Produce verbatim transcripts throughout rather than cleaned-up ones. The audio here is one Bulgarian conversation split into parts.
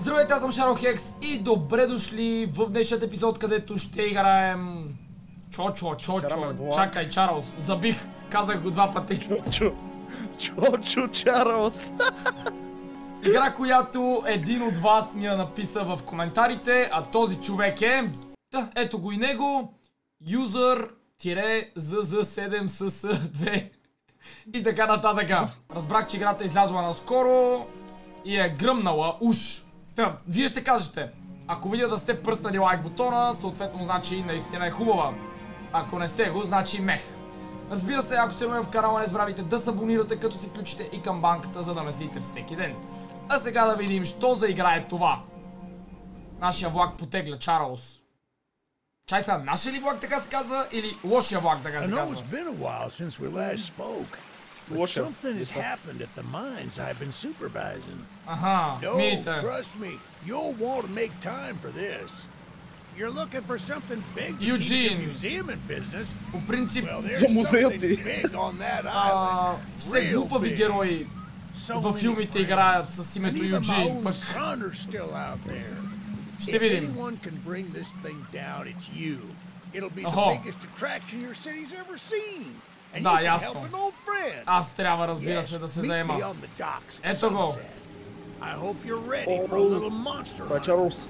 Здравейте, аз съм Шаро Хекс и добре дошли в днешният епизод, където ще играем... Чочо, Чочо, чакай, Чарлз, забих, казах го два пъти. Чочо, Чочо, Чарлз. Игра, която един от вас ми я написа в коментарите, а този човек е... Да, ето го и него. User-зет зет седем ес ес две и така нататък. Разбрах, че играта е излязла наскоро и е гръмнала уж. Та, вие ще кажете, ако видя да сте пръснали лайк бутона, съответно значи наистина е хубава. Ако не сте го, значи мех. Разбира се, ако сте нови в канала, не забравяйте да се абонирате, като си включите и камбанката, за да ме следите всеки ден. А сега да видим, що за игра е това. Нашия влак потегля, Чарлз. Чай сега, нашия ли влак така се казва, или лошия влак така се казва? But something has happened at the mines I've been supervising. Аха, No, мините. trust me, you'll want to make time for this. You're looking for something big to Eugene. keep the museum in business. По принцип, Well, there's something big on that а, island. все Real глупави big. герои So във many филмите friends. играят с името And even my Юджин, own пък son are still out there. ще If видим. anyone can bring this thing down, it's you. It'll be the Охо. biggest attraction your city's ever seen. And Да, you can ясно. help an old friend. Аз трябва, разбира се, Yes, да се meet me заема. on the docks at Ето го. sunset. I hope you're ready for a О, little monster Това е hunt. Чарлз.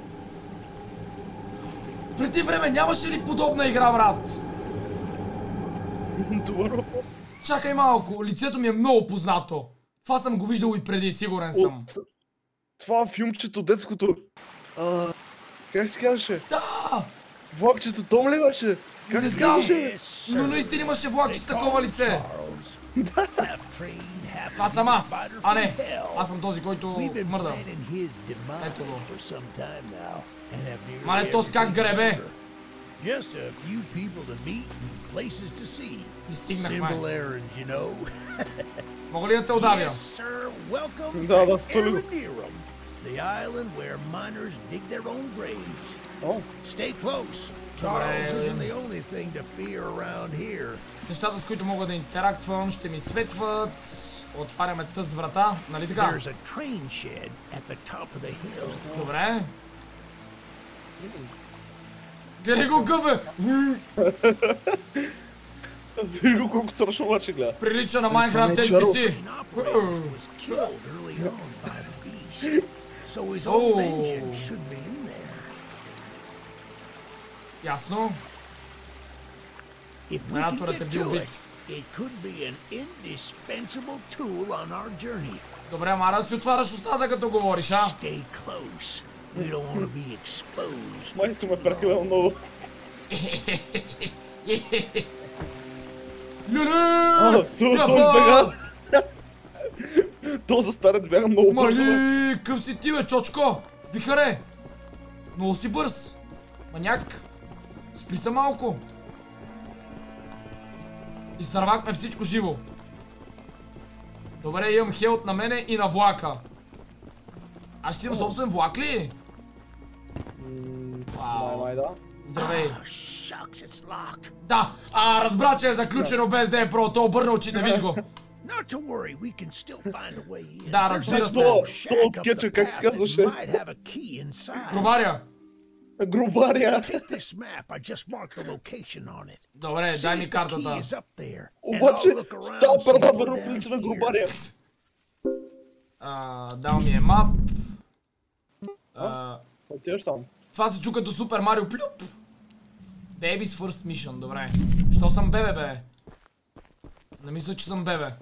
Преди време нямаше ли подобна игра, брат? Добър въпрос. Чакай малко, лицето ми е много познато. Това съм го виждал и преди, сигурен съм. От това филмчето, детското. А, как се казваше? Да! Влакчето Том ли беше? Как Не се знам. казваше, бе? Yes, Но sir. наистина имаше влак с такова лице. Charles. Half train, half Това съм аз. spider А from не, hell. аз съм този, който We've been мърда. planning his demise Ето го. for some time now and have nearly Мале, то с как everything гребе. together. Just a few people to meet and places to see. И стигнахме. Simple errands, you know. Мога ли да те удавя? Yes, sir. Welcome Да, да, to хвърли го. Aranerum, the island where miners dig their own graves. О, Stay close. Charles isn't the only thing to fear around here. Нещата, с които мога да интерактвам, ще ми светват. Отваряме тъз врата, нали така? There's a train shed at the top of the hill. Добре. Гледай го къве! виж го колко страшно обаче гледа. Прилича на Minecraft не е Ен Пи Чарлз. Си. Train operator was killed early on by the beast, so his Oh. old engine should be in there. Ясно. If we can Генераторът е get бил to бит. it, it could be an indispensable tool on our journey. Добре, ама да си отваряш устата като говориш, а? Stay close. We don't want to be exposed. Май искаме прекалено много. Люлю! А, то Яба! той избега. То за старец бяга много бързо, бе. Мали, къв си ти, бе, чочко? Вихаре! Много си бърз. Маняк. Спри се малко. Изтървахме всичко живо. Добре, имам хелт на мене и на влака. Аз ще имам собствен влак ли? Май, Вау. май, да. Здравей. Oh, shucks, it's locked. Да, а, разбра, че е заключено без да е про. То обърна очите, виж го. Not to worry, we can still find a way in. Да, There's разбира a се. small То- shack то от up кетча, the как се path казваше? that might have a key inside. Грубаря. Грубаря. Take this map. I just marked the location on it. Добре, See дай if ми the картата. key is up there. And Обаче, I'll look around, става see перда if we're върна down прилича на here. грубаря. А, дал ми е мап. А, Отиваш там. това се чу като Супер Марио Плюп. Baby's First Mission, добре. Що съм бебе, бе? Не мисля, че съм бебе.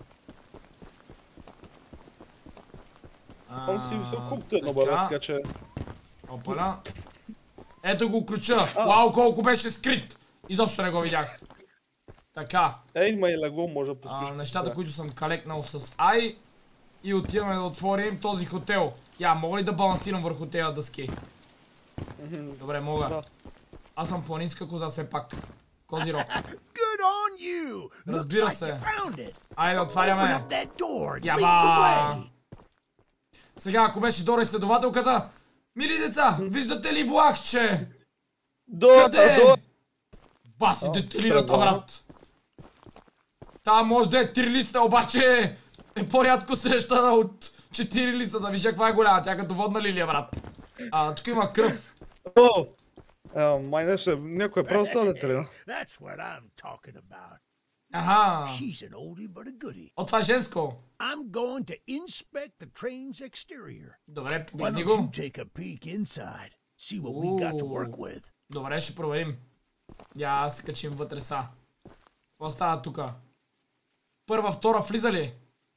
Там си висок колкото едно баба, така че... Опана. Ето го ключа. Вау, колко беше скрит. Изобщо не го видях. Така. Ей, има и легло, може да А, поспиш. нещата, които съм калекнал с Ай. И отиваме да отворим този хотел. Я, мога ли да балансирам върху тези дъски? Добре, мога. Да. Аз съм планинска коза все пак. Козирог. Good on you. Разбира Looks like се. you found it. Айде, Open отваряме. up that door. Яба! Lead the way. Сега, ако беше Дора изследователката. Мили деца, виждате ли влакче? До, Къде? до. Баси детелирата, тръгва. брат. Та може да е три листа, обаче е по-рядко срещана от четири листа. Да виж каква е голяма, тя като водна лилия, брат. А, тук има кръв. О! Е, май нещо, някой е право стадете ли? That's what I'm talking about. Аха. She's an oldie but a goodie. О, това е женско. I'm going to inspect the train's exterior. Добре, Why погледни don't го. you take a peek inside? See what we got to work Ooh. with. Добре, ще проверим. Я, аз се качим вътре са. Какво става тука? Първа, втора, влиза ли?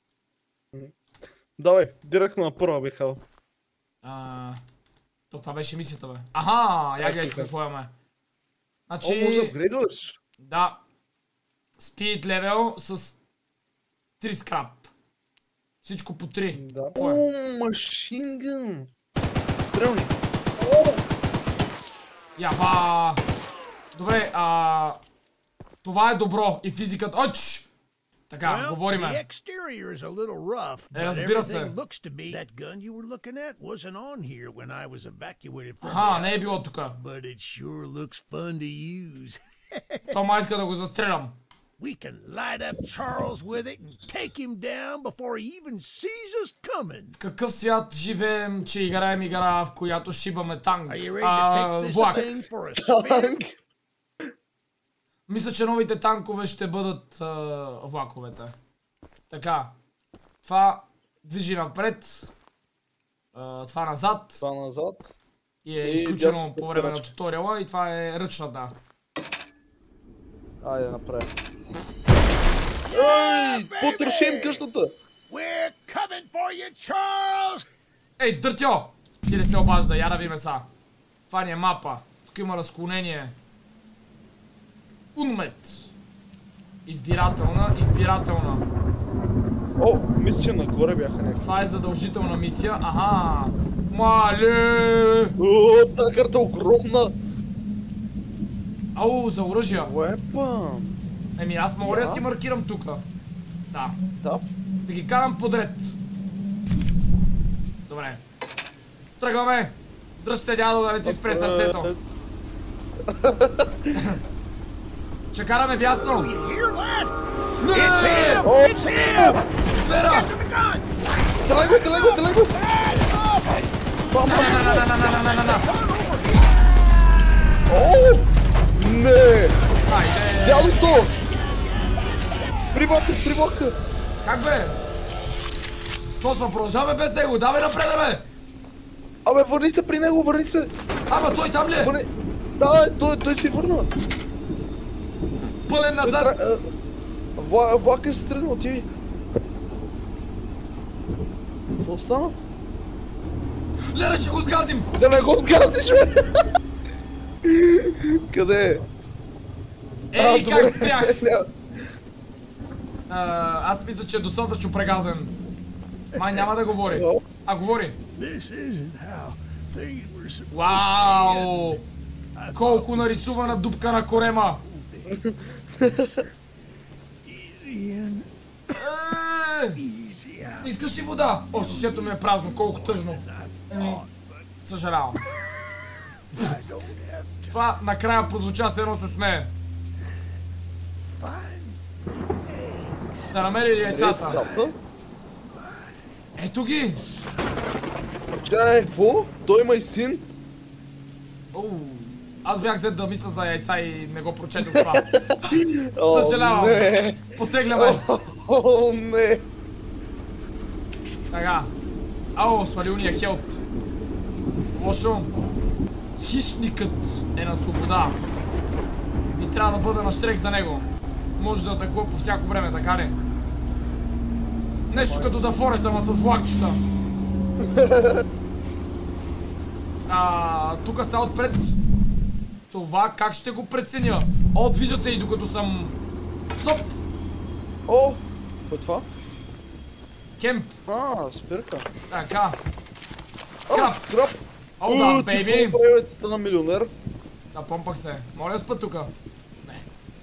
Давай, директно на първа бих хал. А, то това беше мисията, бе. Аха, я гледайте какво имаме. О, Значи... може да апгрейдваш? Да. Speed level с три скрап. Всичко по три. Да. Какво е? О, машингън! Стрелни! О! Яба! Добре, а... това е добро и физиката... Оч! Така, Well, the говориме. exterior is a little rough, Е, but разбира се. everything looks to be. That gun you were looking at wasn't on here when I was evacuated from Аха, the не е island, било тука. but it sure looks fun to use. То ма иска да го застрелям. We can light up Charles with it and take him down before he even sees us coming. В какъв свят живеем, че играем игра, в която шибаме танк? Are you ready to А, take this влак. thing for a spin? Танк! Мисля, че новите танкове ще бъдат а, влаковете. Така. Това движи напред. А, това назад. Това назад. И е И изключено дясно по време на крачка. туториала. И това е ръчната. Айде направи. Ей, потършим къщата! We're coming for you, Charles! Ей, дъртьо! Ти не се обажда, я да ви меса. Това ни е мапа. Тук има разклонение. Унмет. Избирателна, избирателна. О, мисля, че нагоре бяха някакви. Това е задължителна мисия. Аха! Мале! О, тази карта е огромна! Ау, за оръжия. Уепън! Еми аз мога ли да Я? си маркирам тука? Да. Да. Да ги карам подред. Добре. Тръгваме! Дръжте, дядо, да не ти спре сърцето. Че караме бясно. You hear that? Не, не, It's не, не! him! О! It's him! Звера! Get to the gun! Стреляй го, стреляй го, стреляй го! Бам, На, бам! на, на, на, на, на, на, на, на. О! Не! Айде! Дядото! Спри влака, спри влака! Как бе? Косма, продължаваме без него. Давай напред, бе! Абе, върни се при него, върни се! Ама той там ли е? Върни... Да, той, той си върна! Пълен назад! Тра- а, вла- Влака се тръгна, отиви! Какво стана? Лера, ще го сгазим! Да не го сгазиш, бе! Къде е? Ей, А, как добре. спрях? А, аз мисля, че е достатъчно прегазен. Май няма да говори. А, говори. This isn't how things were supposed Вау! Колко нарисувана дупка на корема! to be in, Е, easy out. искаш ли вода? О, шишето ми е празно, колко тъжно. Еми, съжалявам. I don't have to Това накрая прозвуча, се едно се смее. find. Да намери ли яйцата? Яйцата? Ето ги! Чай, какво? Той има и син? Оу, аз бях взет да мисля за яйца и не го прочетох това. О, Съжалявам. не! Потегляме. О, не! Така. Ау, свали уния хелт. Лошо. Хищникът е на свобода. И трябва да бъда на штрек за него. Може да атакува по всяко време, така ли? Нещо като да Форест, ама с влакчета. А, тук са отпред. Това как ще го преценя? О, движа се и докато съм... Стоп! О! Какво е това? Кемп. А, спирка. Така. О, Скрап. скрап! О, да, Ти бейби. какво прави, бе, стана милионер? Да, помпах се. Моля да спа тука. Не.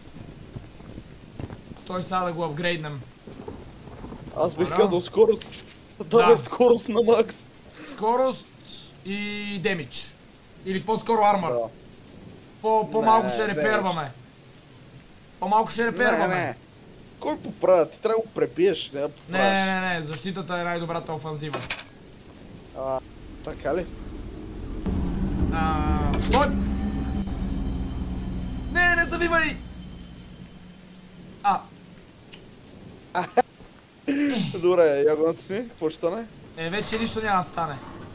Стой сега да го апгрейднем. Аз бих Ара. казал скорост. Да. Да, бе, скорост на макс. Скорост и демидж. Или по-скоро армор. Да. По, по-малко Не, ще не, реперваме. По-малко ще реперваме. Не, не. Кой поправя? Ти трябва да го пребиеш, не да Не, поправиш. не, не, не, защитата е най-добрата офанзива. А, така ли? А, стой! Не, не завивай! А, Добре, я го натисни, какво ще стане? е, вече нищо няма да стане.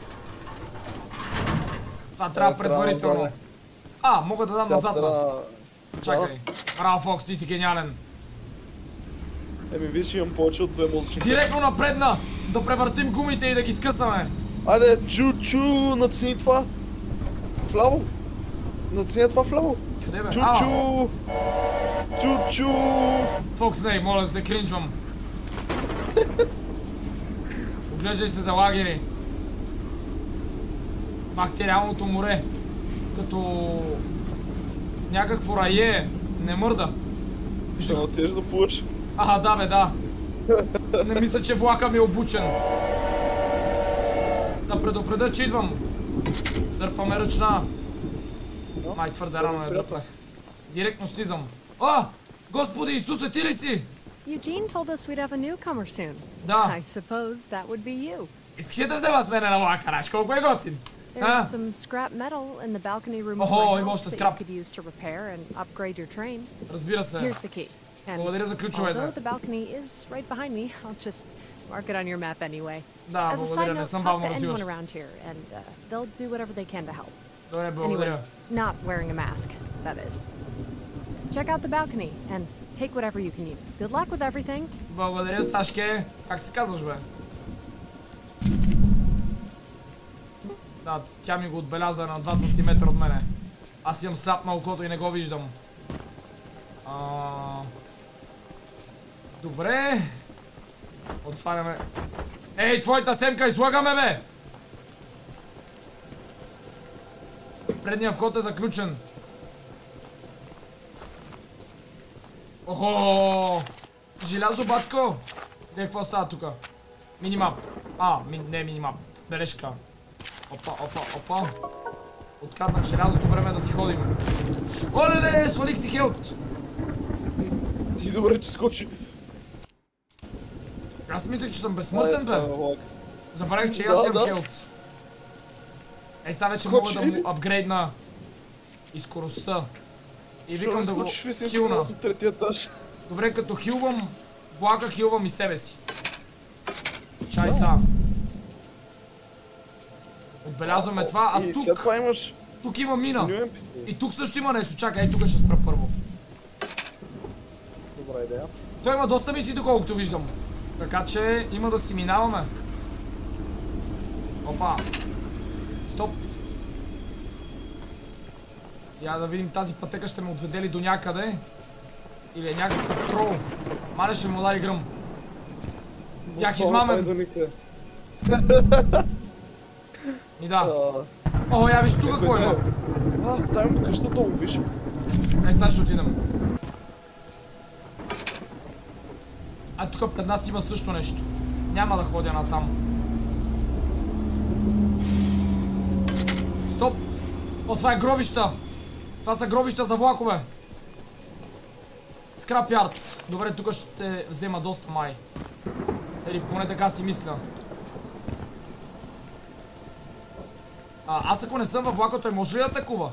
Това трябва предварително. А, мога да дам назад. Чакай. Браво, Фокс, ти си гениален. Еми, виж, имам повече от две мозъчни. Директно напредна! Да превъртим гумите и да ги скъсаме. Айде, чу-чу, натисни това. Вляво. Натисни това вляво. Къде бе? Чу-чу. Чу-чу. Фокс, не, моля да се кринчвам. Оглеждай се за лагери. Бактериалното море. Като... някакво рае. Не мърда. Ще отидеш да плуваш. А, да бе, да. Не мисля, че влака ми е обучен. Да предупредя, че идвам. Дърпаме ръчна. Май, твърде рано я дърпнах. Директно слизам. А! Господи Исусе, ти ли си? Eugene told us we'd have a newcomer soon. Да. I suppose that would be you. Искаш ли да взема с мене на влака, Раш? Колко е готин? There's some scrap metal in the balcony room of Охо, my има house още that you скрап. could use to repair and upgrade your train. Разбира се. Here's the key. And Благодаря за although ключовете. the balcony is right behind me, I'll just mark it on your map anyway. Да, As a side благодаря, не note, съм talk бавно to anyone развиващ. around here, and uh, they'll do whatever they can to help. Добре, Anyway, благодаря. not wearing a mask, that is. Check out the balcony and take whatever you can use. Good luck with everything. Благодаря, Сашке. Как се казваш, бе? Да, тя ми го отбеляза на два сантиметра от мене. Аз имам сляп на окото и не го виждам. А... Добре. Отваряме. Ей, твоята семка, излагаме, бе! Предният вход е заключен. Охо! Желязо, батко! Де, какво става тука? Минимап. А, ми, не минимап. Бележка. Опа, опа, опа. Откраднах желязото, време да си ходим. Олеле, свалих си хелт! Ти добре, че скочи. Аз мислех, че съм безсмъртен, бе. Забравих, че и Да, аз имам да. хелт. Ей, сега вече Скочи мога да ли? му апгрейдна и скоростта. И викам Що да го скочиш висенци хилна. от третия етаж? Добре, като хилвам влака, хилвам и себе си. Чай са. Отбелязваме това, а И тук, след това имаш тук има мина. синюен пистолет. И тук също има нещо. Чакай, ей, тук ще спра първо. Добра идея. Той има доста мисли, доколкото виждам. Така че има да си минаваме. Опа. Стоп. Я да видим тази пътека ще ме отведе ли до някъде. Или е някакъв трол. Мале ще му удари гръм. Бях измамен. И да. О, я виж тук какво има. А, там къща долу, виж. Ей, сега ще отидем. А тук пред нас има също нещо. Няма да ходя натам. Стоп! О, това е гробища! Това са гробища за влакове. Скрапярд. Добре, тук ще взема доста май. Или поне така си мисля. А, аз ако не съм във влака, той може ли да атакува?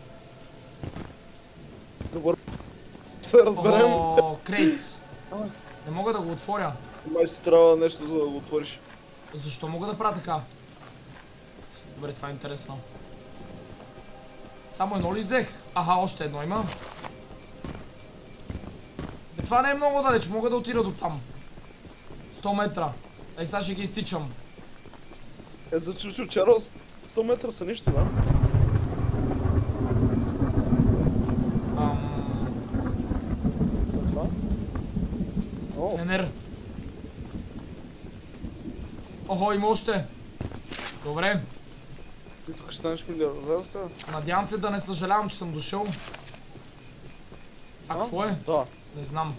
Добър. Ще разберем. О, крейт. Не мога да го отворя. Май ще трябва нещо за да го отвориш. Защо мога да правя така? Добре, това е интересно. Само едно ли взех? Аха, още едно има. Бе, това не е много далеч, мога да отида до там. сто метра. Ей, сега ще ги изтичам. Е, за Чучо Чарлз сто метра са нищо, да? Ам... Това? О, Фенер. Охо, има още. Добре. ти тук ще станеш милиардер сега? Надявам се да не съжалявам, че съм дошъл. А какво е? Да. Не знам.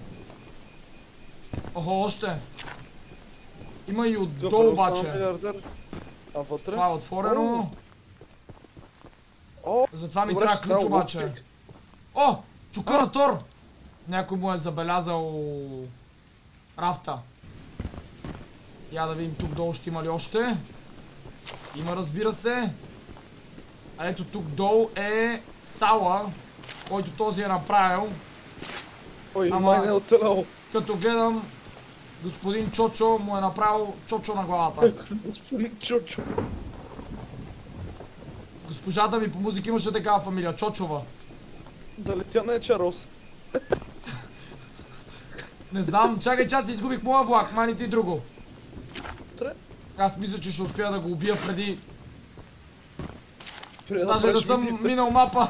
Охо, още. Има и Какъв отдолу е останал обаче. милиардер? А вътре? Това е отворено. О, Затова ми добре, трябва ще ключ трябва обаче. лупчик. О! Чука на Тор! Някой му е забелязал рафта. Я да видим тук долу ще има ли още. Има, разбира се. А ето тук долу е сала, който този е направил. Ой, Ама- май не е оцеляло. Като гледам, господин Чочо му е направил чочо на главата. Господин Чочо. Госпожата ми по музика имаше такава фамилия, Чочова. Дали тя не е Чарлз? Не знам, чакай, че аз изгубих моя влак, маните и друго. Тре. Аз мисля, че ще успя да го убия преди. Преди Даже да правиш съм мисиите. минал мапа.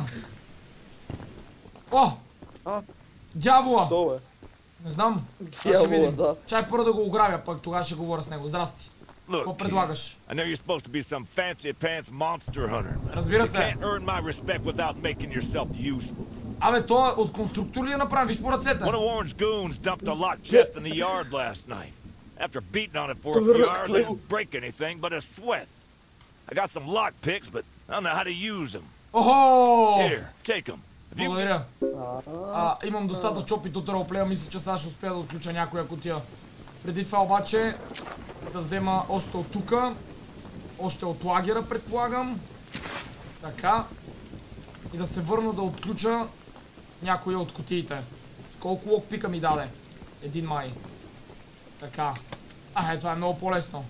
О! А, Дявола! долу е. Не знам. Сега ще Дявола, видим. да. Чай първо да го ограбя, пък тогава ще говоря с него. Здрасти. Какво Look, предлагаш? I know you're supposed to be some fancy pants monster hunter, but Разбира you се. can't earn my respect without making yourself useful. Абе, той е от конструктор ли я направи? Виж по ръцете. One of Warren's goons dumped a locked chest in the yard last night. After beating on it for a few hours, I didn't break anything but a sweat. I got some lock picks, but I don't know how to use them. Охо! Here, take them. If you Благодаря. А, имам достатъчно опит от ролплея, мисля, че сега ще успея да отключа някоя кутия. Преди това обаче да взема още от тука, още от лагера предполагам. Така. И да се върна да отключа някоя от кутиите. Колко локпика ми даде? Един май. Така. А, е, това е много по-лесно.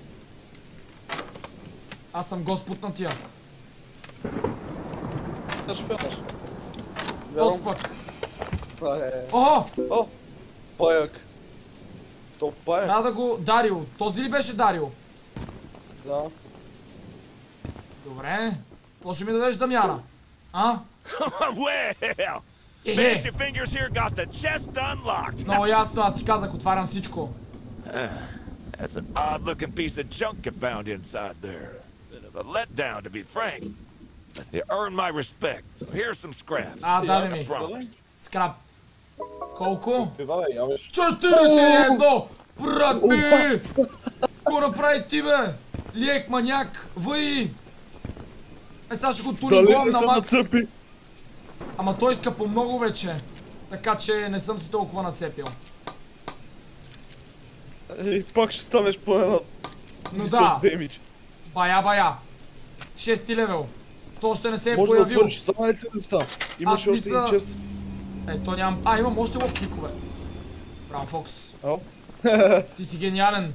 Аз съм господ на тия. Да ще филмаш. Този пък. Това е... Охо! О! Паяк. То паяк. Трябва да го... Дарио. Този ли беше Дарио? Да. Добре. Какво ще ми дадеш замяна? А? well, Е, fancy fingers here got the chest unlocked. много ясно, аз ти казах, отварям всичко. That's an odd-looking piece of junk you found inside there. Bit of a letdown, to be frank. But you earned my respect. So here's some scraps. А, даде I ми. promised. Скрап. Колко? Ти да, бе, явиш. четиридесет и едно! Брат ми! Ко направи ти, бе? Лиек маняк, въй! Е, сега ще го турим Дали главам не на се Макс. нацепи? Ама той иска по много вече. Така че не съм си толкова нацепил. И пак ще станеш по една... Но висок да, демидж. бая бая. Шести левел. То още не се е Може да появил. отвориш останалите неща. Имаш още мисля- един чест. Е, то нямам... А, имам още локпикове. Браво, Фокс. О. Ти си гениален.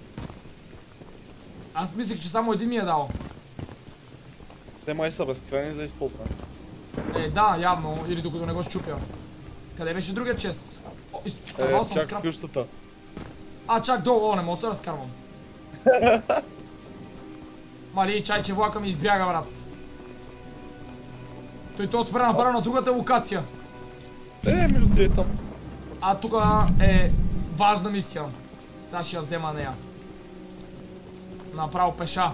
Аз мислех, че само един ми е дал. Те май са безкрайни за използване. Е, да, явно. Или докато не го щупя. Къде беше другия чест? О, Е, изтървал съм чак скрап. къщата. А, чак долу, о, не мога да се разкарвам. Мали, чай, че влака ми избяга, брат. Той то спря направо на другата локация. Е, ми отиде там. А тук е важна мисия. Сега ще я взема нея. Направо пеша.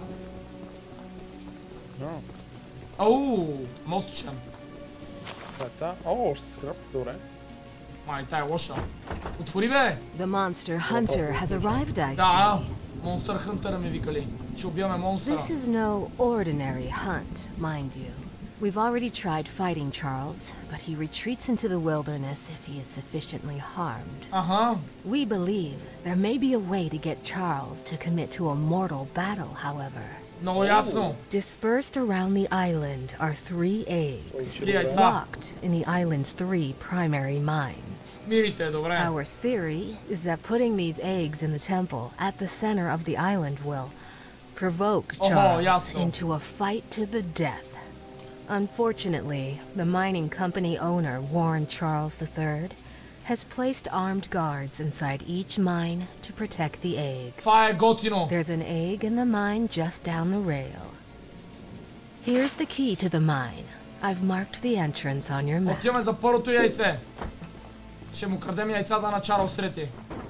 А, Оу, мостче. това е та. О, още скрап, добре. Май, тая е лоша. Отвори, бе! The monster hunter has arrived, I see. Да, Монстър Хънтъра ми викали. Ще убиваме монстъра. This is no ordinary hunt, mind you. We've already tried fighting Charles, but he retreats into the wilderness if he is sufficiently harmed. Аха. We believe there may be a way to get Charles to commit to a mortal battle, however. Много ясно. Dispersed around the island are three eggs, Три яйца. locked in the island's three primary mines. Мирите, добре. Our theory is that putting these eggs in the temple at the center of the island will provoke Oh, Charles jasno. into a fight to the death. Unfortunately, the mining company owner, Warren Charles the third, has placed armed guards inside each mine to protect the eggs. Това е готино. There's an egg in the mine just down the rail. Here's the key to the mine. I've marked the entrance on your map. Отиваме за първото яйце. Ще му крадем яйцата на Чарлз трети.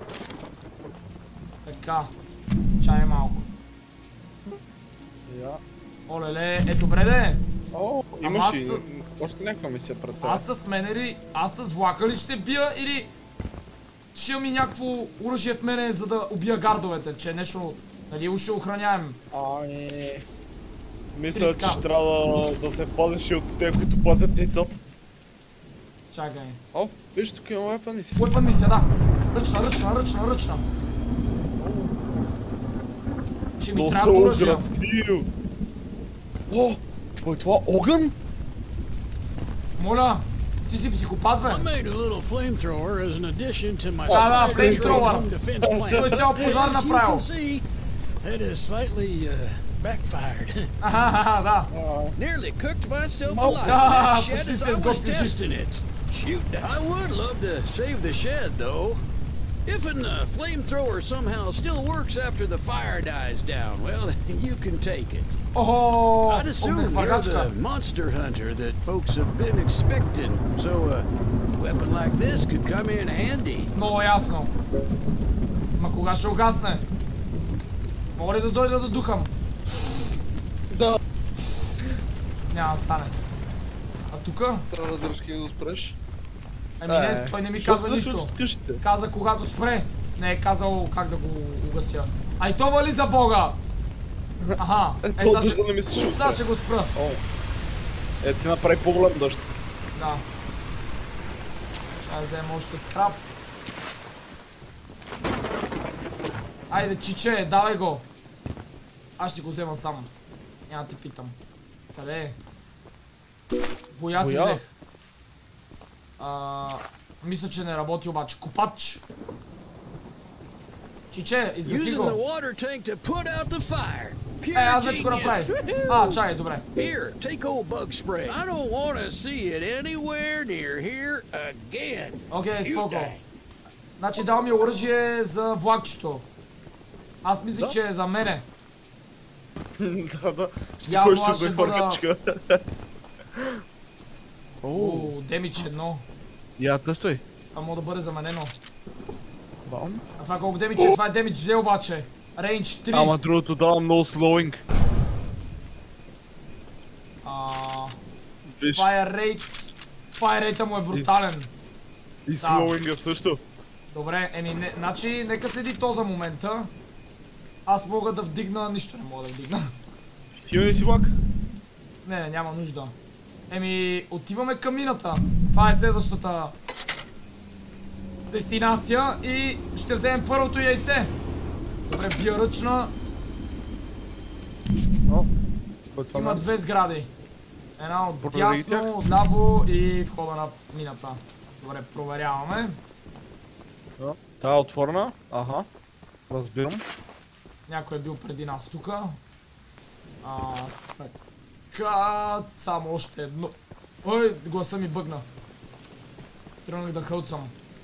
Така. Чай малко. Я. Олеле, е добре де. О, Ама имаш аз и с- още някаква мисия пред теб. Аз с мене ли, аз с влака ли ще се бия или ще имам и някакво оръжие в мене, за да убия гардовете, че нещо, нали, ще охраняем. Ами... Мисля, Триска. че ще трябва да, да се пазиш и от те, които пазят яйцата. Чакай. О, виж, тук има weapon мисия. Weapon мисия, да. Ръчна, ръчна, ръчна, ръчна. Ще ми То се трябва оръжие. оградил. О, Какво е това? Огън? Моля, ти си психопат, бе. I made a little flamethrower as an addition to my Да, да, spider флеймтровър. home defense plan. Той цял пожар As you направил. can see, it has slightly uh, backfired. Аха, да. Nearly cooked myself Mal- alive. Ah, That shed почти as се I was сготви жив. testing it. Shoot, I would love to save the shed, though. If a uh, flamethrower somehow still works after the fire dies down, well, you can take it. Охо, I'd assume огнех you're въргачка. the monster hunter that folks have been expecting, so a weapon like this could come in handy. Много ясно. Ма кога ще угасне? Мога ли да дойда да духам? Да. Няма да стане. А тука? Трябва да разбереш как да спреш. Ами не, той не ми каза нищо. Къщите. Каза когато спре. Не е казал как да го угася. Ай то вали за бога! Аха, е, Ето, сега дъжда ще, не мислиш от сега ще го спра. О. Е, ти направи по-голям дъжд. Да. Ще да взема още скрап. Айде, чиче, давай го. Аз ще го взема сам. Няма да те питам. Къде е? Боя си Боя? взех. А, мисля, че не работи обаче. Копач! Чиче, изгаси Using the го. water tank to put out the fire. Pure Е, аз вече го genius. направих. А, чай, добре. Here, take old bug spray. I don't want to see it anywhere near here again. Окей, You споко. die. Значи дал ми оръжие за влакчето. Аз мислих, Да? че е за мене. Да, да. Ще Явно ходиш аз с ще бъда- бъркачка. О, О, демидж едно. я тъстай. Това мога да бъде заменено. Бам. А това колко демидж е? Това е демидж взе обаче. Рейндж три. Ама другото давам много слоуинг. А, Виж, това е рейд. Това е рейта му е брутален. и слоуинга също. Добре, еми, не, значи, нека седи то за момента. Аз мога да вдигна, нищо не мога да вдигна. Има ли си влак? Не, не, няма нужда. Еми, отиваме към мината. Това е следващата дестинация и ще вземем първото яйце. Добре, бия ръчна. О, кой е това Има място? две сгради. Една от Проверих дясно, тях. отляво и входа на мината. Добре, проверяваме. Да. Та е отворена. Аха. Разбирам. Някой е бил преди нас тука. А, така, само още едно. Ой, гласа ми бъгна. Тръгнах да хълцам.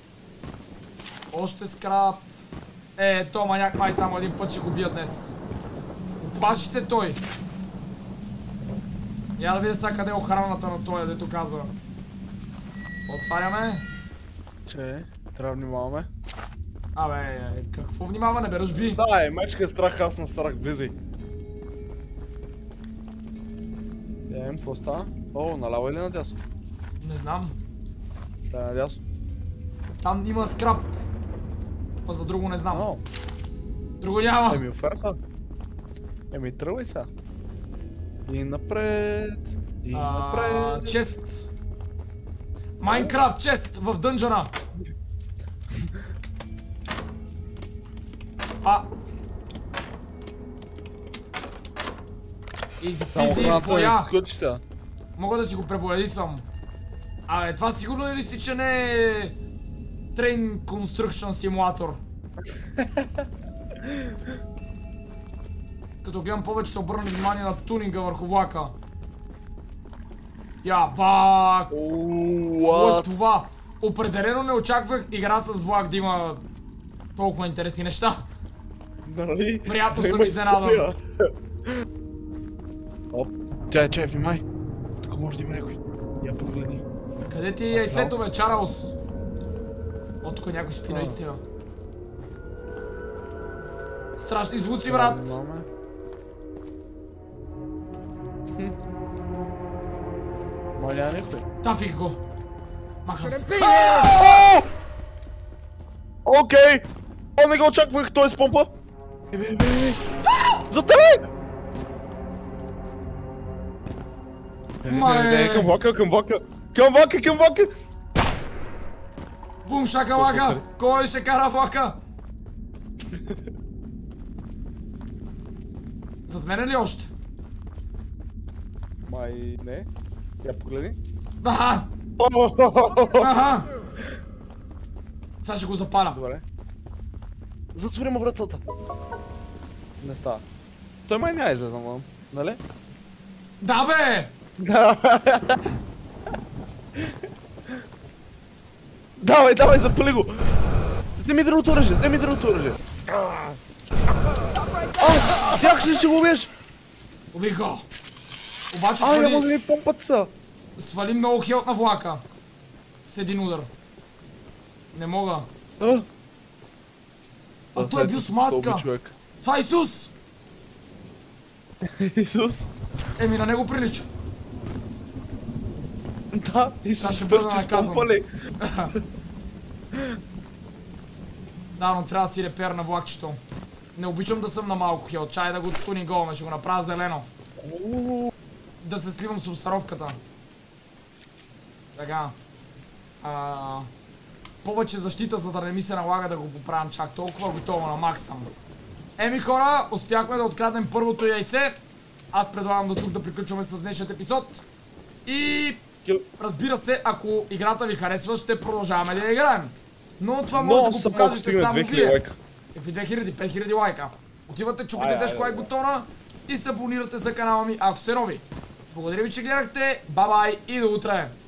Още скрап. Е, то маняк май само един път ще го бия днес. Опаши се той. Я да видя сега къде е охраната на той, дето каза. Отваряме. Че, трябва да внимаваме. Абе, какво внимаване бе, ръжби? Да, е, мечка е страх, аз на страх, влизай. Ем, какво става? О, наляво или надясно? Не знам. Да, надясно. Там има скрап. Па за друго не знам. О, Друго няма. еми оферта. Еми тръгвай сега. И напред. И А, напред. чест. Майнкрафт чест в дънжъна. А. Изи Само пизи, храната боя. не скочи сега. Мога да си го пребоядисам. Абе, това сигурно ли си, че не е Train Construction Simulator? Като гледам повече се обърна внимание на тунинга върху влака. Ябак! Какво е What? това? Определено не очаквах игра с влак да има толкова интересни неща. Нали? Приятно Да съм има изненадан. история. Оп, чай, чай, внимай. Тук може да има някой. Я погледни. Къде ти е яйцето, бе, Чарлз? О, тук някой спи наистина. Страшни звуци, брат! Внимаваме. Хм. Ма няма никой. Тафих го! Махам се. О! Окей! О, не го очаквах, той е с помпа! Е, бе, бе, бе. За тебе! Е, бе, бе, бе, към влака, към влака! Към влака, към влака! Бум шакалака! Кой ще кара влака? Зад мене ли още? Май не. Я погледни. Аха! Аха! Сега ще го запаля. Добре. Затвори му вратата. Не става. Той май няма излезна, мам. Нали? Да бе! Давай, давай, запали го! Снеми другото оръжие, снеми другото оръжие! А, тях ли ще го убиеш? Убих го! Обаче А, я може свали... ли помпат са? свали много хелт на влака. С един удар. Не мога. А? А той е бил с маска! Това е Исус! Исус? Еми на него прилича. Да, Сега ще Исус бъда търчи с наказан. помпа ли? Да, но трябва да си репер на влакчето. Не обичам да съм на малко хелт. Чай да го тунингуваме, ще го направя зелено. Да се сливам с обстановката. Така. А, повече защита, за да не ми се налага да го поправям чак толкова. Готово на макс съм. Еми хора, успяхме да откраднем първото яйце. Аз предлагам до тук да приключваме с днешният епизод. И разбира се, ако играта ви харесва, ще продължаваме да я играем. Но това може да го покажете само вие. Какви две хиляди, пет хиляди лайка. Отивате, чупите тежко лайк бутона и се абонирате за канала ми, ако сте нови. Благодаря ви, че гледахте. Бай-бай и до утре!